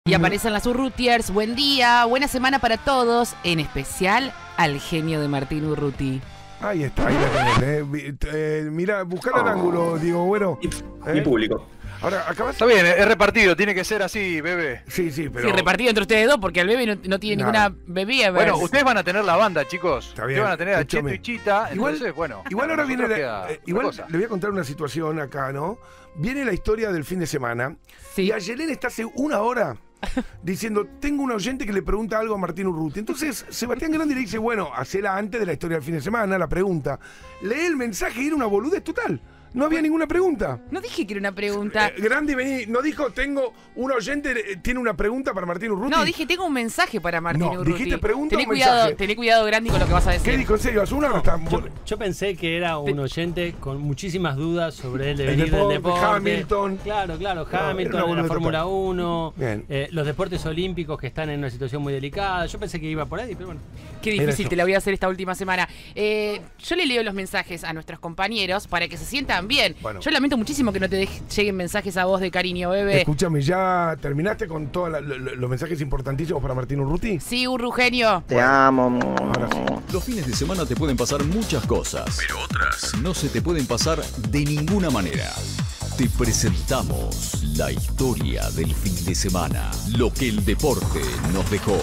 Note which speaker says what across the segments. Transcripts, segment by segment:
Speaker 1: Y aparecen las Urrutiers. Buen día, buena semana para todos, en especial al genio de Martín Urruti.
Speaker 2: Ahí está, ahí la tenés. Mira, buscar el ángulo, Diego Bueno.
Speaker 3: Mi público.
Speaker 2: Ahora, acabas.
Speaker 4: Está bien, es repartido, tiene que ser así, bebé.
Speaker 2: Sí, pero.
Speaker 1: Sí, repartido entre ustedes dos, porque el bebé no tiene ninguna bebida.
Speaker 4: Bueno, ustedes van a tener la banda, chicos.
Speaker 2: Está bien.
Speaker 4: Ustedes van a tener a Cheto
Speaker 2: Escúchame.
Speaker 4: y Chita.
Speaker 2: Igual,
Speaker 4: Entonces, bueno.
Speaker 2: igual ahora viene. Igual
Speaker 4: cosa.
Speaker 2: le voy a contar una situación acá, ¿no? Viene la historia del fin de semana.
Speaker 1: Sí.
Speaker 2: Y Ayelén está hace una hora diciendo: tengo un oyente que le pregunta algo a Martín Urruti. Entonces, Sebastián Grandi le dice: bueno, hacela antes de la historia del fin de semana, la pregunta. Lee el mensaje y era una boludez total. No había ninguna pregunta.
Speaker 1: No dije que era una pregunta.
Speaker 2: Grandi, vení, no dijo: tengo un oyente, tiene una pregunta para Martín Urruti.
Speaker 1: No, dije, tengo un mensaje para Martín
Speaker 2: No,
Speaker 1: Urruti.
Speaker 2: dijiste pregunta
Speaker 1: Tené
Speaker 2: o mensaje.
Speaker 1: tené cuidado, Grandi, con lo que vas a decir.
Speaker 2: ¿Qué dijo? En serio, hace una hora está.
Speaker 5: Yo pensé que era un oyente con muchísimas dudas sobre el
Speaker 2: El
Speaker 5: devenir del
Speaker 2: deporte,
Speaker 5: deporte.
Speaker 2: Hamilton.
Speaker 5: Claro,
Speaker 2: era
Speaker 5: Hamilton,
Speaker 2: una
Speaker 5: la
Speaker 2: boludez
Speaker 5: Fórmula
Speaker 2: total.
Speaker 5: 1,
Speaker 2: Bien.
Speaker 5: los deportes olímpicos que están en una situación muy delicada. Yo pensé que iba por ahí, pero bueno.
Speaker 1: Qué
Speaker 2: Era
Speaker 1: difícil
Speaker 2: eso.
Speaker 1: te la voy a hacer esta última semana. Yo le leo los mensajes a nuestros compañeros para que se sientan bien.
Speaker 2: Bueno.
Speaker 1: Yo lamento muchísimo que no te lleguen mensajes a vos de cariño, bebé.
Speaker 2: Escúchame, ¿ya terminaste con todos los mensajes importantísimos para Martín Urruti?
Speaker 1: Sí, Urrugenio.
Speaker 3: Te amo.
Speaker 2: Ahora sí.
Speaker 6: Los fines de semana te pueden pasar muchas cosas, pero otras no se te pueden pasar de ninguna manera. Te presentamos la historia del fin de semana, lo que el deporte nos dejó.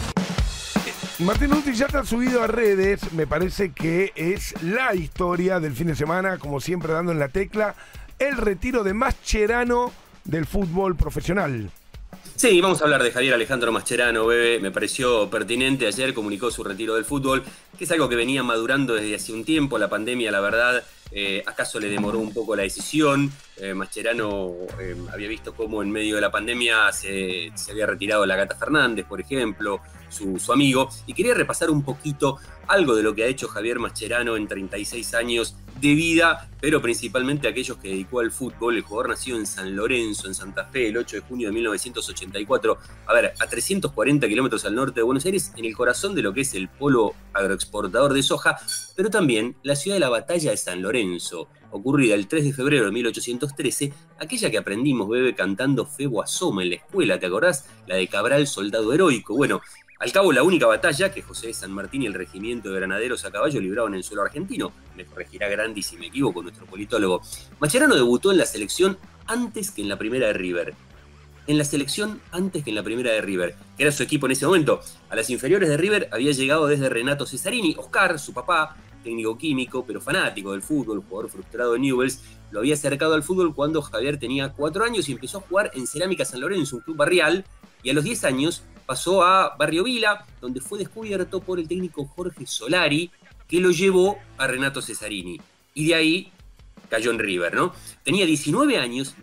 Speaker 2: Martín Urruti ya está subido a redes, me parece que es la historia del fin de semana, como siempre dando en la tecla, el retiro de Mascherano del fútbol profesional.
Speaker 3: Sí, vamos a hablar de Javier Alejandro Mascherano, bebé. Me pareció pertinente. Ayer comunicó su retiro del fútbol, que es algo que venía madurando desde hace un tiempo. La pandemia, la verdad, acaso le demoró un poco la decisión. Mascherano había visto cómo en medio de la pandemia se había retirado la Gata Fernández, por ejemplo, su amigo. Y quería repasar un poquito algo de lo que ha hecho Javier Mascherano en 36 años de vida, pero principalmente aquellos que dedicó al fútbol. El jugador nació en San Lorenzo, en Santa Fe, el 8 de junio de 1984. A ver, a 340 kilómetros al norte de Buenos Aires, en el corazón de lo que es el polo agroexportador de soja, pero también la ciudad de la Batalla de San Lorenzo, ocurrida el 3 de febrero de 1813, aquella que aprendimos, bebé, cantando Febo Asoma en la escuela, ¿te acordás? La de Cabral, soldado heroico. Bueno, al cabo, la única batalla que José de San Martín y el regimiento de granaderos a caballo libraron en el suelo argentino. Me corregirá Grandi si me equivoco, nuestro politólogo. Mascherano debutó en la selección antes que en la primera de River. En la selección antes que en la primera de River, que era su equipo en ese momento. A las inferiores de River había llegado desde Renato Cesarini. Oscar, su papá, técnico químico, pero fanático del fútbol, jugador frustrado de Newell's, lo había acercado al fútbol cuando Javier tenía 4 años y empezó a jugar en Cerámica San Lorenzo, un club barrial, y a los 10 años pasó a Barrio Vila, donde fue descubierto por el técnico Jorge Solari, que lo llevó a Renato Cesarini. Y de ahí cayó en River, ¿no? Tenía 19 años,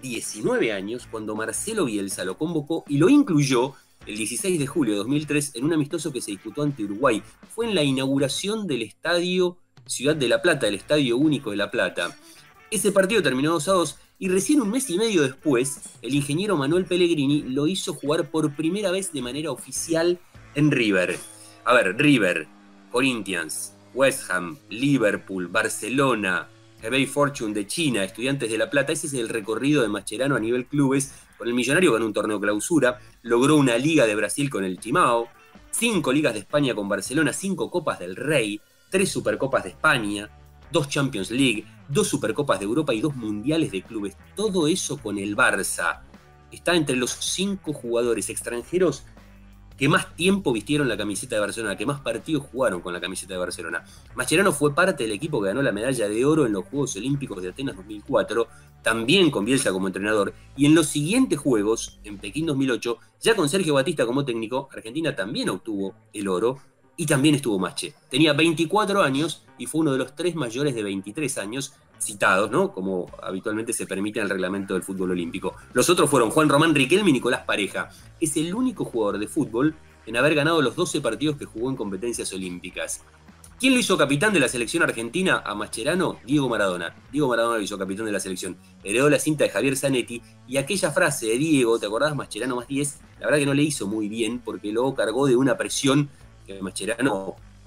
Speaker 3: cuando Marcelo Bielsa lo convocó y lo incluyó el 16 de julio de 2003 en un amistoso que se disputó ante Uruguay. Fue en la inauguración del estadio Ciudad de La Plata, el Estadio Único de La Plata. Ese partido terminó 2-2 y recién un mes y medio después, el ingeniero Manuel Pellegrini lo hizo jugar por primera vez de manera oficial en River. A ver, River, Corinthians, West Ham, Liverpool, Barcelona, Hebei Fortune de China, Estudiantes de La Plata. Ese es el recorrido de Mascherano a nivel clubes. Con el Millonario ganó un torneo clausura, logró una Liga de Brasil con el Timao, 5 Ligas de España con Barcelona, 5 Copas del Rey, 3 Supercopas de España, 2 Champions League, 2 Supercopas de Europa y 2 Mundiales de Clubes. Todo eso con el Barça. Está entre los 5 jugadores extranjeros que más tiempo vistieron la camiseta de Barcelona, que más partidos jugaron con la camiseta de Barcelona. Mascherano fue parte del equipo que ganó la medalla de oro en los Juegos Olímpicos de Atenas 2004, también con Bielsa como entrenador, y en los siguientes Juegos, en Pekín 2008, ya con Sergio Batista como técnico, Argentina también obtuvo el oro, y también estuvo Masche. Tenía 24 años y fue uno de los 3 mayores de 23 años citados, ¿no? Como habitualmente se permite en el reglamento del fútbol olímpico. Los otros fueron Juan Román Riquelme y Nicolás Pareja. Es el único jugador de fútbol en haber ganado los 12 partidos que jugó en competencias olímpicas. ¿Quién lo hizo capitán de la selección argentina a Mascherano? Diego Maradona. Diego Maradona lo hizo capitán de la selección. Heredó la cinta de Javier Zanetti y aquella frase de Diego, ¿te acordás? Mascherano más 10, la verdad que no le hizo muy bien porque luego cargó de una presión que Mascherano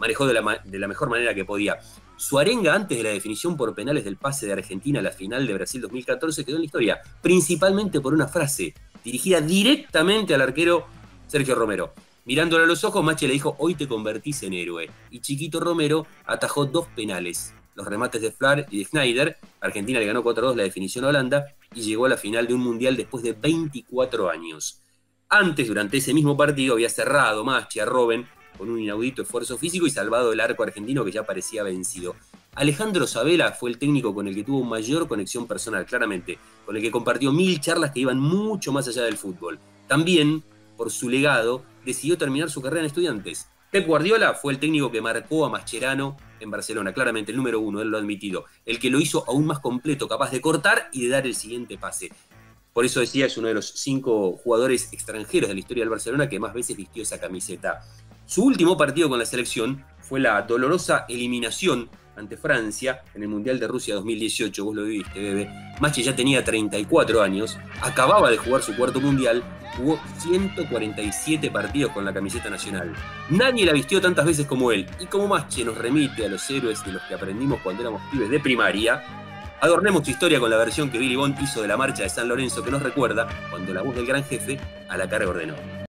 Speaker 3: manejó de la mejor manera que podía. Su arenga antes de la definición por penales del pase de Argentina a la final de Brasil 2014 quedó en la historia, principalmente por una frase dirigida directamente al arquero Sergio Romero. Mirándole a los ojos, Mache le dijo: hoy te convertís en héroe. Y Chiquito Romero atajó 2 penales. Los remates de Flahr y de Schneider. Argentina le ganó 4-2 la definición a Holanda y llegó a la final de un mundial después de 24 años. Antes, durante ese mismo partido, había cerrado Mache a Robben con un inaudito esfuerzo físico y salvado el arco argentino que ya parecía vencido. Alejandro Sabela fue el técnico con el que tuvo mayor conexión personal, claramente, con el que compartió 1000 charlas que iban mucho más allá del fútbol. También, por su legado, decidió terminar su carrera en Estudiantes. Pep Guardiola fue el técnico que marcó a Mascherano en Barcelona, claramente el número 1, él lo ha admitido, el que lo hizo aún más completo, capaz de cortar y de dar el siguiente pase. Por eso decía, es uno de los 5 jugadores extranjeros de la historia del Barcelona que más veces vistió esa camiseta. Su último partido con la selección fue la dolorosa eliminación ante Francia en el Mundial de Rusia 2018, vos lo viviste, bebé. Mache ya tenía 34 años, acababa de jugar su 4º Mundial, jugó 147 partidos con la camiseta nacional. Nadie la vistió tantas veces como él, y como Mache nos remite a los héroes de los que aprendimos cuando éramos pibes de primaria, adornemos su historia con la versión que Billy Bond hizo de la marcha de San Lorenzo, que nos recuerda cuando la voz del gran jefe a la carga ordenó.